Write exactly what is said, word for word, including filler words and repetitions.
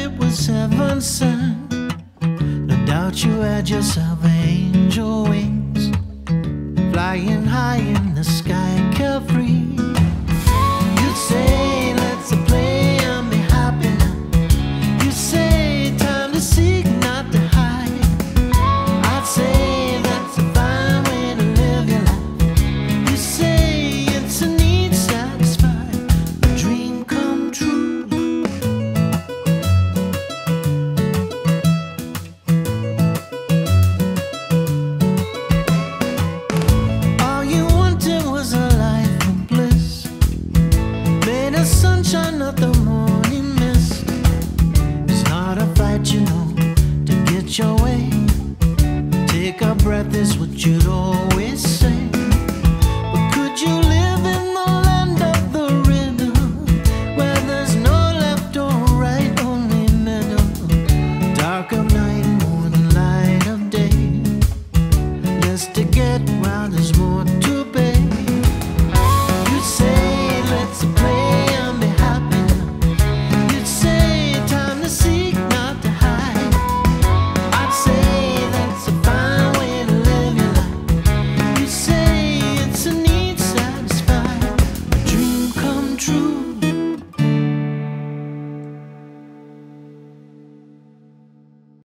it was heaven sent. No doubt you had yourself angel wings, flying high in the sky, carefree. You'd say, let's play and be happy now. You say, time to seek, not to hide. I'd say that's a fine way to live your life. You say it's a need satisfied, a dream come true. All you wanted was a life of bliss, made of sunshine, not the morning mist. It's not a fight, you know, to get your way. Take a breath is what you'd always